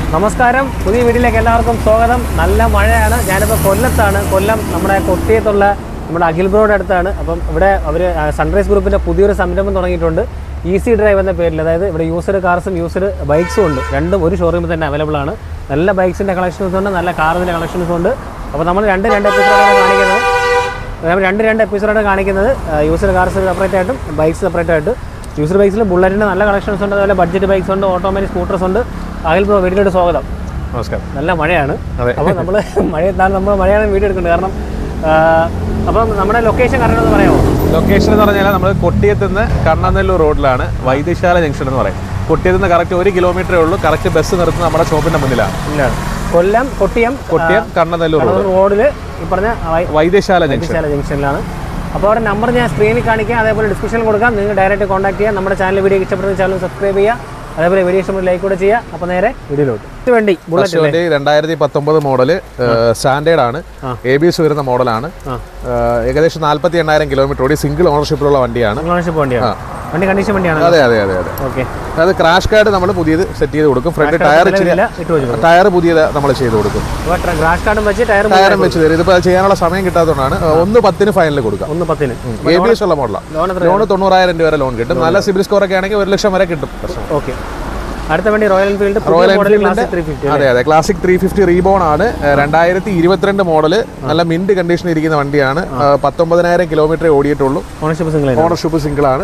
നമസ്കാരം, പുതിയ വീഡിയോയിലേക്ക് എല്ലാവർക്കും സ്വാഗതം. നല്ല മഴയാണ്. ഞാനിപ്പോൾ കൊല്ലത്താണ്. കൊല്ലം നമ്മുടെ കൊട്ടിയത്തുള്ള നമ്മുടെ അഖിൽ ബ്രോയുടെ അടുത്താണ്. അപ്പം ഇവിടെ അവർ സൺറൈസ് ഗ്രൂപ്പിൻ്റെ പുതിയൊരു സംരംഭം തുടങ്ങിയിട്ടുണ്ട്, ഈസി ഡ്രൈവ് എന്ന പേരിൽ. അതായത് ഇവിടെ യൂസ്ഡ് കാർസും യൂസ്ഡ് ബൈക്സും ഉണ്ട്. രണ്ടും ഒരു ഷോറൂമിൽ തന്നെ അവൈലബിൾ ആണ്. നല്ല ബൈക്സിൻ്റെ കളക്ഷൻസ് ഉണ്ട്, നല്ല കാറിൻ്റെ കളക്ഷൻസ് ഉണ്ട്. അപ്പോൾ നമ്മൾ രണ്ട് എപ്പിസോഡാണ് കാണിക്കുന്നത്. യൂസ്ഡ് കാർസ് സെപ്പറേറ്റ് ആയിട്ടും ബൈക്സ് സെപ്പറേറ്റ് ആയിട്ട്. യൂസ്ഡ് ബൈക്സിൽ ബുള്ളറ്റിൻ്റെ നല്ല കളക്ഷൻസ് ഉണ്ട്, അതുപോലെ ബഡ്ജറ്റ് ബൈക്സ് ഉണ്ട്, ഓട്ടോമാറ്റിക് സ്കൂട്ടേഴ്സ് ഉണ്ട്. അഖിൽ ബ്രോ, വീഡിയോയിലോട്ട് സ്വാഗതം. നമസ്കാരം. നല്ല മഴയാണ്. അപ്പോൾ നമ്മൾ മഴയാണ് വീഡിയോ എടുക്കുന്നത്. കാരണം അപ്പം നമ്മുടെ ലൊക്കേഷൻ കറക്റ്റ് പറയാമോ? ലൊക്കേഷൻ എന്ന് പറഞ്ഞാൽ നമ്മൾ കൊട്ടിയത്ത് നിന്ന് കണ്ണനെല്ലൂർ റോഡിലാണ്, വൈദ്യശാല ജംഗ്ഷൻ എന്ന് പറയും. കൊട്ടിയത്ത് നിന്ന് കറക്റ്റ് 1 കിലോമീറ്ററേ ഉള്ളൂ. കറക്റ്റ് ബസ് നിർത്തുന്നത് നമ്മുടെ ഷോപ്പിന്റെ മുന്നിലാണ്. കൊല്ലം കൊട്ടിയം കണ്ണനെല്ലൂർ റോഡിൽ ഈ പറഞ്ഞ വൈദ്യശാല ജംഗ്ഷനിലാണ്. അപ്പോൾ അവിടെ നമ്പർ ഞാൻ സ്ക്രീനിൽ കാണിക്കാം, അതേപോലെ ഡിസ്ക്രിപ്ഷനിൽ കൊടുക്കാം. നിങ്ങൾ ഡയറക്റ്റ് കോൺടാക്ട് ചെയ്യാം. നമ്മുടെ ചാനൽ വീഡിയോ ഇഷ്ടപ്പെടുന്ന ചാനൽ സബ്സ്ക്രൈബ് ചെയ്യുക, അതേപോലെ വീഡിയോ ഇഷ്ടപ്പെട്ട ലൈക്ക് കൂടെ ചെയ്യുക. അപ്പോൾ നേരെ വീഡിയോയിലോട്ട്. വണ്ടി ബുള്ളറ്റ് 2019 മോഡല് സ്റ്റാൻഡേർഡ് ആണ്, ABS വരുന്ന മോഡലാണ്. ഏകദേശം 48,000 കിലോമീറ്റർ ഓടി സിംഗിൾ ഓണർഷിപ്പിലുള്ള വണ്ടിയാണ്. വണ്ടി കണ്ടീഷൻ വണ്ടിയാണ്. അതെ. ഓക്കെ. അത് ക്രാഷ് കാർഡ് നമ്മൾ പുതിയത് സെറ്റ് ചെയ്ത് കൊടുക്കും. ഫ്രണ്ട് ടയർ പുതിയത് നമ്മൾ ചെയ്ത് കൊടുക്കും. ടയറും വെച്ച് തരും. ഇതിപ്പോൾ ചെയ്യാനുള്ള സമയം കിട്ടാത്തതുകൊണ്ടാണ് 1,10,000 ഫൈനൽ കൊടുക്കുക. 1,10,000 ABS ഉള്ള മോഡലാണ്. ലോൺ 90,000 രൂപ വരെ ലോൺ കിട്ടും. നല്ല സിബിൽ സ്കോർ ഒക്കെ ആണെങ്കിൽ 1 ലക്ഷം വരെ കിട്ടും. ഓക്കെ. അടുത്ത വണ്ടി റോയൽ എൻഫീൽഡ് അതെ ക്ലാസിക് 350 റീബോൺ ആണ്. 2022 മോഡല്. നല്ല മിന്റ് കണ്ടീഷൻ ഇരിക്കുന്ന വണ്ടിയാണ്. 19,000 കിലോമീറ്റർ ഓടിയിട്ടുള്ളൂ. ഓണർഷിപ്പ് സിംഗിൾ ആണ്.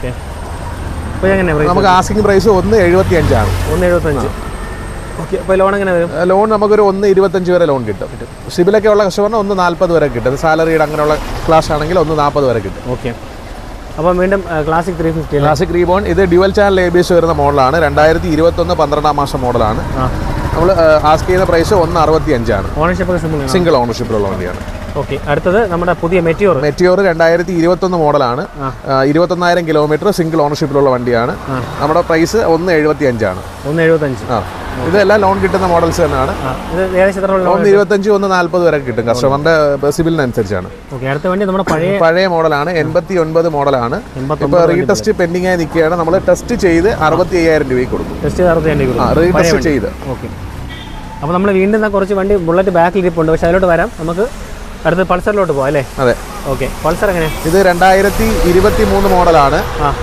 നമുക്ക് ആസ്കിംഗ് പ്രൈസ് 1,75 ആണ്. 1,75. ഓക്കെ. അപ്പോൾ ലോൺ എങ്ങനെ വരും? ലോൺ നമുക്കൊരു 1,25 വരെ ലോൺ കിട്ടും. സിബിലൊക്കെ ഉള്ള കസ്റ്റമറിന് 1,40 വരെ കിട്ടും. സാലറിയുടെ അങ്ങനെയുള്ള ക്ലാസ് ആണെങ്കിൽ 1,40 വരെ കിട്ടും. ഓക്കെ. അപ്പോൾ വീണ്ടും ക്ലാസിക് 350 ക്ലാസിക് റീബോൺ. ഇത് ഡ്യുവൽ ചാനൽ ABS വരുന്ന മോഡലാണ്. 2021 12 മാസം മോഡലാണ്. നമ്മൾ ആസ്ക് ചെയ്യുന്ന പ്രൈസ് 1,65 ആണ്. ഓണർഷിപ്പ് സിംഗിൾ ഓണർഷിപ്പിലുള്ള വണ്ടിയാണ്. ഓക്കെ. അടുത്തത് നമ്മുടെ പുതിയ മെറ്റിയോർ 2021 മോഡലാണ്. 21,000 കിലോമീറ്റർ സിംഗിൾ ഓണർഷിപ്പിലുള്ള വണ്ടിയാണ്. നമ്മുടെ പ്രൈസ് 1,75 ആണ്. 1,75. ഇതെല്ലാം ലോൺ കിട്ടുന്ന മോഡൽസ് തന്നെയാണ്. 1,25 1,40 വരെ കിട്ടും. കസ്റ്റമറിന്റെ സിബിലിനനുസരിച്ചാണ്. അടുത്ത വണ്ടി നമ്മുടെ പഴയ മോഡലാണ്. 89 മോഡലാണ്. ഇപ്പൊ റീടെസ്റ്റ് പെൻഡിംഗ് ആയി നിൽക്കുകയാണ്. നമ്മൾ ടെസ്റ്റ് ചെയ്ത് 65,000 രൂപയ്ക്ക് കൊടുക്കും. റീടെസ്റ്റ് ചെയ്ത്. ഓക്കെ. അപ്പോൾ നമ്മൾ വീണ്ടും കുറച്ച് വണ്ടി ബുള്ളറ്റ് ബാക്കിൽ ഇരിപ്പുണ്ട്. പക്ഷെ അതിലോട്ട് വരാം. നമുക്ക് അടുത്ത് പൾസറിലോട്ട് പോകാം അല്ലേ? അതെ. ഓക്കെ. പൾസർ എങ്ങനെ? ഇത് 2023 മോഡലാണ്.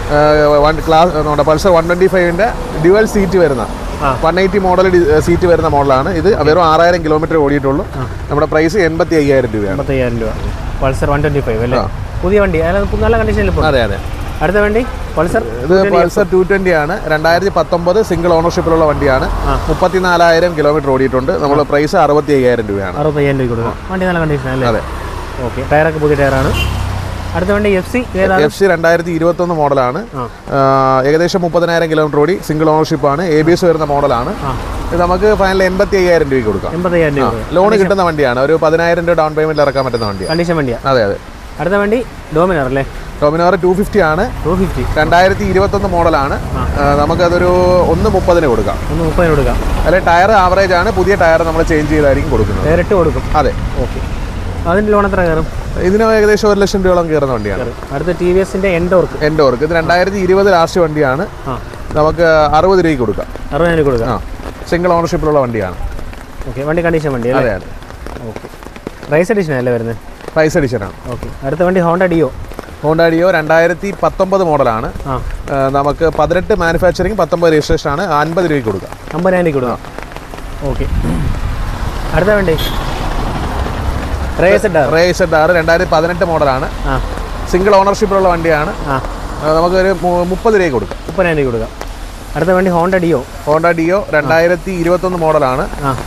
പൾസർ 125ന്റെ ഡ്യുവൽ സീറ്റ് വരുന്ന 180 മോഡൽ സീറ്റ് വരുന്ന മോഡലാണ്. ഇത് വെറും 6,000 കിലോമീറ്റർ ഓടിയിട്ടുള്ളൂ. നമ്മുടെ പ്രൈസ് 85,000 രൂപയാണ്. 85,000 രൂപ. പൾസർ 125 അല്ലേ? പുതിയ വണ്ടി, നല്ല കണ്ടീഷനിൽ. അതെ. അടുത്ത വണ്ടി പൾസർ. ഇത് പൾസർ 220 ആണ്. 2019 സിംഗിൾ ഓണർഷിപ്പിലുള്ള വണ്ടിയാണ്. 34,000 കിലോമീറ്റർ ഓടിയിട്ടുണ്ട്. നമ്മുടെ പ്രൈസ് 65,000 രൂപയാണ്. 65,000 രൂപ കൊടുക്കാം. വണ്ടി നല്ല കണ്ടീഷൻ അല്ലേ? അതെ. ഓക്കെ. ടയറൊക്കെ പുതിയ ടയറാണ്. അടുത്ത വണ്ടി FC 2021 മോഡലാണ്. ഏകദേശം 30,000 കിലോമീറ്റർ ഓടി സിംഗിൾ ഓണർഷിപ്പാണ്. ABS വരുന്ന മോഡലാണ്. ഇത് നമുക്ക് ഫൈനൽ 85,000 രൂപയ്ക്ക് കൊടുക്കാം. 85,000 രൂപ ലോൺ കിട്ടുന്ന വണ്ടിയാണ്. ഒരു 10,000 രൂപ ഡൗൺ പേയ്മെന്റ് ഇറക്കാൻ പറ്റുന്ന വണ്ടിയാണ്. കണ്ടീഷൻ വണ്ടിയാണ്. അതെ. അടുത്ത വണ്ടി ഡോമിനർ അല്ലേ? ഡോമിനോർ 250 ആണ്. 2021 മോഡലാണ്. നമുക്കതൊരു 1,30 കൊടുക്കാം. 1,30 കൊടുക്കാം. അല്ലെ ടയർ ആവറേജ് ആണ്. പുതിയ ടയർ നമ്മൾ ചേഞ്ച് ചെയ്തായിരിക്കും കൊടുക്കുന്നത്. ഡയറക്റ്റ് കൊടുക്കും. അതെ. ഓക്കെ. അതിന്റെ ലോൺ എത്ര കയറും? ഇതിന് ഏകദേശം 1 ലക്ഷം രൂപയോളം കയറുന്ന വണ്ടിയാണ്. അടുത്ത TVSന്റെ എൻഡോർക്ക്. ഇത് 2020 ലാസ്റ്റ് വണ്ടിയാണ്. നമുക്ക് 60 രൂപയ്ക്ക് കൊടുക്കാം. 60 കൊടുക്കാം. സിംഗിൾ ഓണർഷിപ്പിലുള്ള വണ്ടിയാണ്. ഓക്കെ. വണ്ടി കണ്ടീഷൻ വണ്ടി അതെ. ഓക്കെ. പ്രൈസ് എഡിഷൻ അല്ലേ വരുന്നത്? പ്രൈസ് എഡിഷൻ ആണ്. ഓക്കെ. അടുത്ത വണ്ടി ഹോണ്ട ഡിയോ 2019 മോഡലാണ്. നമുക്ക് 18 മാനുഫാക്ചറിങ് 19 രജിസ്ട്രേഷൻ ആണ്. 50 രൂപയ്ക്ക് കൊടുക്കാം. 50,000 കൊടുക്കാം. ഓക്കെ. അടുത്ത വണ്ടി റേസഡാർ 2018 മോഡലാണ്. സിംഗിൾ ഓണർഷിപ്പിലുള്ള വണ്ടിയാണ്. നമുക്കൊരു 30 രൂപയ്ക്ക് കൊടുക്കാം. 30,000 കൊടുക്കാം. അടുത്ത വണ്ടി ഹോണ്ട ഡിയോ 2021 മോഡലാണ്.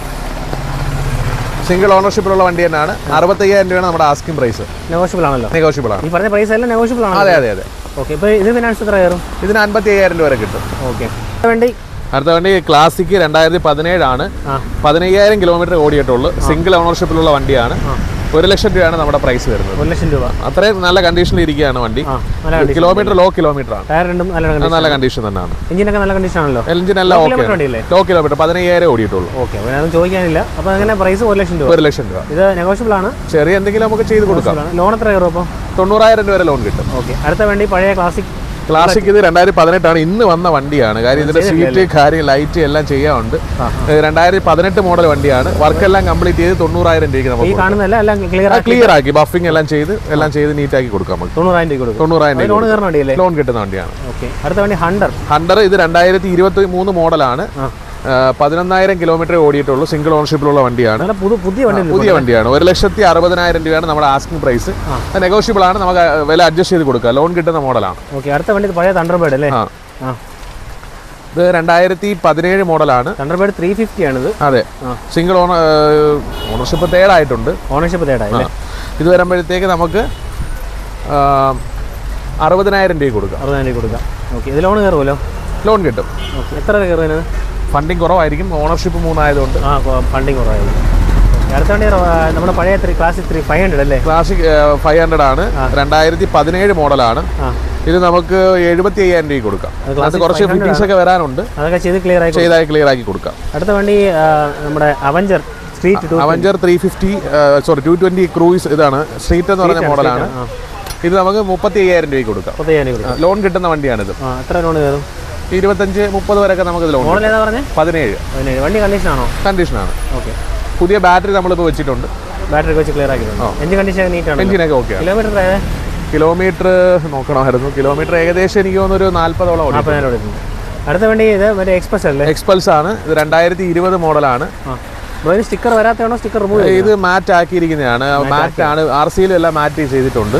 സിംഗിൾ ഓണർഷിപ്പിലുള്ള വണ്ടി തന്നെയാണ്. 65,000 രൂപയാണ് നമ്മുടെ ആസ്കിംഗ് പ്രൈസ്. നെഗോഷ്യബിൾ ആണല്ലോ? നെഗോഷ്യബിൾ ആണ്. ഈ പറഞ്ഞ പ്രൈസ് എല്ലാം നെഗോഷ്യബിൾ ആണ്. അതെ. ഓക്കെ. ഇപ്പോൾ ഇത് ഫിനാൻസ് എത്ര കയറും? ഇതിന് 55,000 രൂപ വരെ കിട്ടും. ഓക്കെ. അടുത്ത വണ്ടി ക്ലാസിക് 2017 ആണ്. 15,000 കിലോമീറ്റർ ഓടിയിട്ടുള്ളൂ. സിംഗിൾ ഓണർഷിപ്പിലുള്ള വണ്ടിയാണ്. 1 ലക്ഷം രൂപയാണ് നമ്മുടെ പ്രൈസ് വരുന്നത്. 1 ലക്ഷം രൂപ. അത്രയും നല്ല കണ്ടീഷനിൽ ഇരിക്കുകയാണ് വണ്ടി. കിലോമീറ്റർ ലോ കിലോമീറ്റർ ആണ്. ടയർ രണ്ടും നല്ല കണ്ടീഷൻ തന്നെയാണ്. എഞ്ചിനൊക്കെ നല്ല കണ്ടീഷൻ ആണല്ലോ? എഞ്ചിൻ എല്ലാം ലോ കിലോമീറ്റർ 15,000 ഓടിയിട്ടുള്ളൂ. ഓക്കെ. അതൊന്നും ചോദിക്കാനില്ല. അപ്പോൾ അങ്ങനെ പ്രൈസ് 1 ലക്ഷം രൂപ. 1 ലക്ഷം രൂപ. ഇത് നെഗോഷ്യബിൾ ആണ്. ചെറിയ എന്തെങ്കിലും നമുക്ക് ചെയ്ത് കൊടുക്കാം. ലോൺ എത്ര കയറും? അപ്പോൾ 90,000 രൂപ വരെ ലോൺ കിട്ടും. ഓക്കെ. അടുത്ത വണ്ടി പഴയ ക്ലാസിക് ക്ലാസിക് ഇത് 2018 ഇന്ന് വന്ന വണ്ടിയാണ്. കാര്യം ഇതിന്റെ സീറ്റ് കാര്യം ലൈറ്റ് എല്ലാം ചെയ്യാറുണ്ട്. 2018 മോഡൽ വണ്ടിയാണ്. വർക്ക് എല്ലാം കംപ്ലീറ്റ് ചെയ്ത് 90,000 രൂപയ്ക്ക് നമുക്ക് ക്ലിയർ ആക്കി ബഫിംഗ് എല്ലാം ചെയ്ത് നീറ്റ് ആക്കി കൊടുക്കാം. 90,000 രൂപ ലോൺ കിട്ടുന്ന വണ്ടിയാണ്. ഹണ്ടർ ഇത് 2023 മോഡലാണ്. 11,000 കിലോമീറ്റർ ഓടിയിട്ടുള്ളൂ. സിംഗിൾ ഓണർഷിപ്പിലുള്ള വണ്ടിയാണ്. പുതിയ വണ്ടിയാണ്. 1,60,000 രൂപയാണ് നമ്മുടെ ആസ്കിംഗ് പ്രൈസ്. നെഗോഷ്യബിൾ ആണ്. നമുക്ക് വില അഡ്ജസ്റ്റ് ചെയ്ത് കൊടുക്കാം. ലോൺ കിട്ടുന്ന മോഡലാണ്. അടുത്ത വണ്ടി പഴയ തണ്ടർബേർഡ് അല്ലേ? ഇത് 2017 മോഡലാണ്. തണ്ടർബേർഡ് 350 ആണിത്. അതെ, സിംഗിൾ ഓണർഷിപ്പ് തേർഡ് ആയിട്ടുണ്ട്. ഇത് വരുമ്പോഴത്തേക്ക് നമുക്ക് 60,000 രൂപ കൊടുക്കാം. ഇത് ലോൺ കയറുമല്ലോ? ലോൺ കിട്ടും. എത്ര കയറുന്നത്? ഫണ്ടിങ് കുറവായിരിക്കും. ഓണർഷിപ്പ് 3 ആയതുകൊണ്ട് ഫണ്ടിങ് കുറവായിരിക്കും. അടുത്ത വണ്ടി നമ്മുടെ പഴയ ക്ലാസിക് 500 അല്ലേ? ക്ലാസിക് 500 ആണ്. 2017 മോഡലാണ്. ഇത് നമുക്ക് 75,000 രൂപ കൊടുക്കാം. അത് കുറച്ച് ഫിറ്റിംഗ്സ് ഒക്കെ വരാനുണ്ട്. അതൊക്കെ ചെയ്തായി ക്ലിയർ ആക്കി കൊടുക്കാം. അടുത്ത വണ്ടി നമ്മുടെ അവഞ്ചർ 220 ക്രൂയിസ് ഇതാണ്. സ്ട്രീറ്റ് എന്ന് പറഞ്ഞ മോഡലാണ്. ഇത് നമുക്ക് 35,000 രൂപ കൊടുക്കാം. ലോൺ കിട്ടുന്ന വണ്ടിയാണിത്. എത്ര ലോൺ കയറും? 25-30 വരെയൊക്കെ നമുക്ക് ലോൺ. 17 വണ്ടി കണ്ടീഷനാണോ? കണ്ടീഷനാണ്. പുതിയ ബാറ്ററി നമ്മളിപ്പോൾ വെച്ചിട്ടുണ്ട്. ബാറ്ററി വെച്ച് ക്ലിയർ ആക്കിയിട്ടുണ്ട്. എഞ്ചിൻ കണ്ടീഷൻ നീറ്റാണ്. എഞ്ചിനൊക്കെ ഓക്കെ. കിലോമീറ്റർ നോക്കണമായിരുന്നു. കിലോമീറ്റർ ഏകദേശം എനിക്ക് തോന്നുന്നു 40ഓളം. അടുത്ത വണ്ടി ഇത് മറ്റേ എക്സ്പൾസ് അല്ലേ? എക്സ്പൾസ് ആണ്. ഇത് 2020 മോഡലാണ്. സ്റ്റിക്കർ വരാത്തതാണോ? സ്റ്റിക്കർ റിമൂവ് ഇത് മാറ്റ് ആക്കിയിരിക്കുന്നതാണ്. മാറ്റ് ആണ്. RC-ലും എല്ലാം മാറ്റ് ചെയ്തിട്ടുണ്ട്.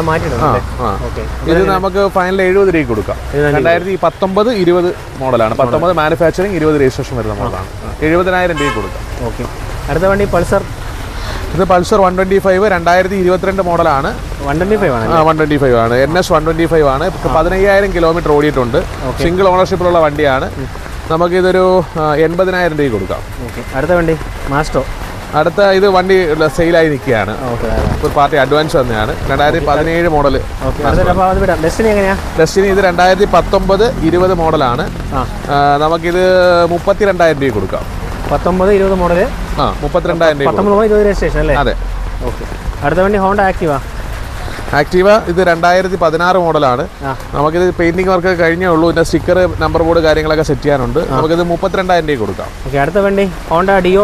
ഇത് നമുക്ക് ഫൈനൽ 70 രൂപ കൊടുക്കാം. 2019-20 മോഡലാണ്. 19 മാനുഫാക്ചറിങ്, 20 രജിസ്ട്രേഷൻ വരുന്ന മോഡലാണ്. 70,000 രൂപ കൊടുക്കാം. അടുത്ത വണ്ടി പൾസർ. ഇത് പൾസർ 125 2022 മോഡലാണ്. 125 ആണ്. NS 125 ആണ്. 15,000 കിലോമീറ്റർ ഓടിയിട്ടുണ്ട്. സിംഗിൾ ഓണർഷിപ്പിലുള്ള വണ്ടിയാണ്. നമുക്കിതൊരു 80,000 രൂപ കൊടുക്കാം. അടുത്ത വണ്ടി മാസ്റ്റോ. അടുത്ത ഇത് വണ്ടി സെയിലായി നിൽക്കുകയാണ്. ഒരു പാർട്ടി അഡ്വാൻസ് തന്നെയാണ്. 2017 മോഡല്. ഡെസ്റ്റിനി ഇത് 2019-20 മോഡലാണ്. നമുക്കിത് 32,000 രൂപ കൊടുക്കാം. 19-20 മോഡല്. 32,000 രൂപ. 19-20 രജിസ്ട്രേഷൻ അല്ലേ? അതെ. അടുത്ത വണ്ടി ഹോണ്ട ആക്റ്റീവ ഇത് 2016 മോഡലാണ്. നമുക്കിത് പെയിന്റിംഗ് വർക്ക് കഴിഞ്ഞേ ഉള്ളൂ. ഇതിന്റെ സ്റ്റിക്കർ, നമ്പർ ബോർഡ് കാര്യങ്ങളൊക്കെ സെറ്റ് ചെയ്യാനുണ്ട്. നമുക്കിത് 32,000 രൂപ കൊടുക്കാം. അടുത്ത വണ്ടി ഹോണ്ട ഡിയോ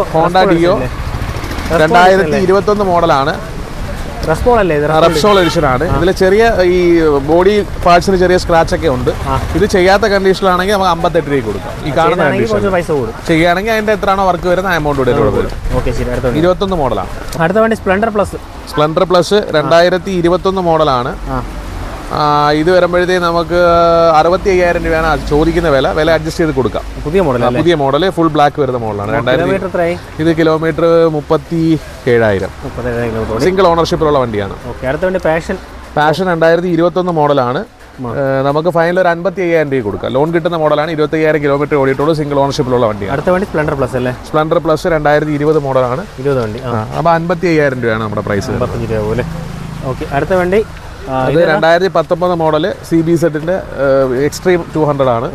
2021 മോഡലാണ്. റെപ്സോൾ എഡിഷൻ ആണ്. ഇതിൽ ചെറിയ ഈ ബോഡി പാർട്സിന് ചെറിയ സ്ക്രാച്ച് ഒക്കെ ഉണ്ട്. ഇത് ചെയ്യാത്ത കണ്ടീഷനിലാണെങ്കിൽ നമുക്ക് 58 രൂപ കൊടുക്കാം. ഈ കാണുന്ന കണ്ടീഷൻ ചെയ്യുകയാണെങ്കിൽ അതിന്റെ എത്രയാണോ വർക്ക് വരുന്ന എമൗണ്ട് വരും. 21 മോഡലാണ്. അടുത്ത വണ്ടി സ്പ്ലെൻഡർ പ്ലസ് 2021 മോഡലാണ്. ഇത് വരുമ്പോഴത്തേക്ക് നമുക്ക് 65,000 രൂപയാണ് ചോദിക്കുന്ന വില അഡ്ജസ്റ്റ് ചെയ്ത് കൊടുക്കാം. പുതിയ മോഡല് ഫുൾ ബ്ലാക്ക് വരുന്ന മോഡലാണ്. ഇത് കിലോമീറ്റർ 37,000. സിംഗിൾ ഓണർഷിപ്പിലുള്ള വണ്ടിയാണ്. പാഷൻ 2021 മോഡലാണ്. നമുക്ക് ഫൈനൽ ഒരു 55,000 രൂപ കൊടുക്കാം. ലോൺ കിട്ടുന്ന മോഡലാണ്. 25,000 കിലോമീറ്റർ ഓടിയിട്ടുള്ളൂ. സിംഗിൾ ഓണർഷിപ്പിലുള്ള വണ്ടിയാണ്. അടുത്ത വണ്ടി സ്പ്ലെൻഡർ പ്ലസ് അല്ലേ? സ്പ്ലെൻഡർ പ്ലസ് 2020 മോഡലാണ്. അപ്പോൾ 55,000 രൂപയാണ് നമ്മുടെ പ്രൈസ്. അടുത്ത വണ്ടി അത് 2019 മോഡല് CBZ-ന്റെ എക്സ്ട്രീം 200 ആണ്.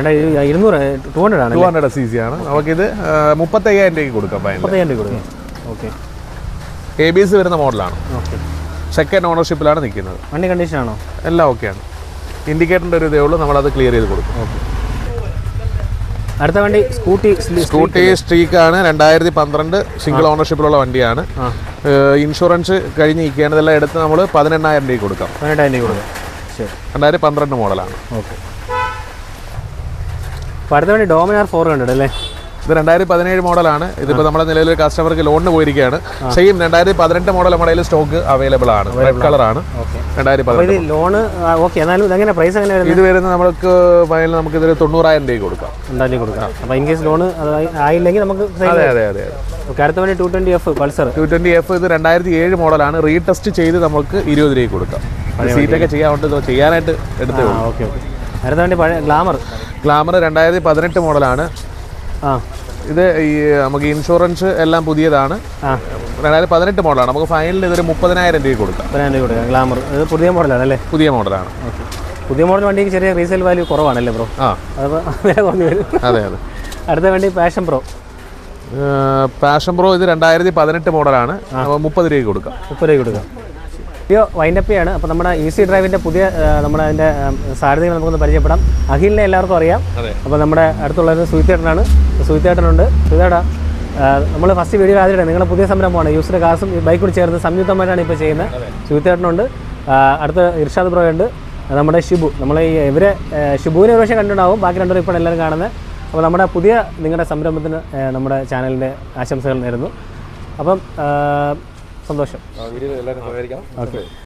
200 cc ആണ്. നമുക്കിത് 35,000 രൂപയ്ക്ക് കൊടുക്കാം. ABS വരുന്ന മോഡലാണ്. സെക്കൻഡ് ഓണർഷിപ്പിലാണ് നിൽക്കുന്നത്. വണ്ടി കണ്ടീഷൻ ആണോ? എല്ലാം ഓക്കെയാണ്. ഇൻഡിക്കേറ്ററിൻ്റെ ഒരു ഇതേ ഉള്ളൂ. നമ്മളത് ക്ലിയർ ചെയ്ത് കൊടുക്കും. അടുത്ത വണ്ടി സ്കൂട്ടി സ്ട്രീക്ക് ആണ്. 2012 സിംഗിൾ ഓണർഷിപ്പിലുള്ള വണ്ടിയാണ്. ഇൻഷുറൻസ് കഴിഞ്ഞ് നിൽക്കുകയാണ്. ഇതെല്ലാം എടുത്ത് നമ്മൾ 18,000 രൂപ കൊടുക്കാം. 2012 മോഡലാണ്. അടുത്ത വണ്ടി ഡോമിനാർ 400 അല്ലേ? ഇത് 2017 മോഡലാണ്. ഇതിപ്പോൾ നമ്മുടെ നിലവിൽ കസ്റ്റമർക്ക് ലോണിന് പോയിരിക്കുകയാണ്. സെയിം 2018 മോഡൽ നമ്മുടെ കയ്യിൽ സ്റ്റോക്ക് അവൈലബിൾ ആണ്. റെഡ് കളറാണ്. 2018 ലോണ്. ഇത് വരുന്നത് നമുക്ക് ഫൈനൽ നമുക്ക് ഇതൊരു 90,000 രൂപ കൊടുക്കാം. അപ്പോൾ ഇൻ കേസ് ലോൺ ആയില്ലെങ്കിൽ നമുക്ക്. അതെ. അടുത്ത വണ്ടി 220F പൾസർ. 220F ഇത് 2007 മോഡലാണ്. റീടെസ്റ്റ് ചെയ്ത് നമുക്ക് 20 രൂപ കൊടുക്കാം. സീറ്റൊക്കെ ചെയ്യാനായിട്ട് എടുത്തേ ഉള്ളൂ. അടുത്ത വണ്ടി പഴയ ഗ്ലാമർ 2018 മോഡലാണ്. ഇത് ഈ നമുക്ക് ഇൻഷുറൻസ് എല്ലാം പുതിയതാണ്. 2018 മോഡലാണ്. നമുക്ക് ഫൈനലിൽ ഇതൊരു 30,000 രൂപ കൊടുക്കാം. ഗ്ലാമർ പുതിയ മോഡലാണ് അല്ലേ? പുതിയ മോഡലാണ്. പുതിയ മോഡൽ വണ്ടിക്ക് ചെറിയ റീസെയിൽ വാല്യൂ കുറവാണല്ലേ ബ്രോ? അപ്പോൾ വില കുറഞ്ഞു വരും. അതെ. അടുത്ത വണ്ടി പാഷൻ പ്രോ ഇത് 2018 മോഡലാണ്. 30 രൂപ കൊടുക്കാം. വീഡിയോ വൈൻഡപ്പ് ചെയ്യാണ്. അപ്പോൾ നമ്മുടെ ഈസി ഡ്രൈവിൻ്റെ പുതിയ നമ്മുടെ അതിൻ്റെ സാരഥികൾ നമുക്കൊന്ന് പരിചയപ്പെടാം. അഖിലിനെ എല്ലാവർക്കും അറിയാം. അപ്പോൾ നമ്മുടെ അടുത്തുള്ളത് സുഹിത്തേട്ടനാണ്. സുഹിത്തേട്ടനുണ്ട്. സുഹിത്തേട്ടാ, നമ്മൾ ഫസ്റ്റ് വീഡിയോ ആദ്യമായിട്ട് നിങ്ങളുടെ പുതിയ സംരംഭമാണ് യൂസ്ഡ് കാർസും ബൈക്കും ചേർന്ന് സംയുക്തമായിട്ടാണ് ഇപ്പോൾ ചെയ്യുന്നത്. സുഹിത്തേട്ടനുണ്ട്. അടുത്ത ഇർഷാദ് ബ്രോ ഉണ്ട്. നമ്മുടെ ഷിബു. നമ്മൾ ഇവരെ ഷിബുവിനെ ഒരു പക്ഷേ കണ്ടിട്ടുണ്ടാവും. ബാക്കി രണ്ടുപേരും ഇപ്പോൾ എല്ലാവരും കാണുന്നത്. അപ്പോൾ നമ്മുടെ പുതിയ നിങ്ങളുടെ സംരംഭത്തിന് നമ്മുടെ ചാനലിൻ്റെ ആശംസകൾ നേരുന്നു. അപ്പം സന്തോഷം. വീഡിയോ എല്ലാവരും സഹകരിക്കണം. ഓക്കെ.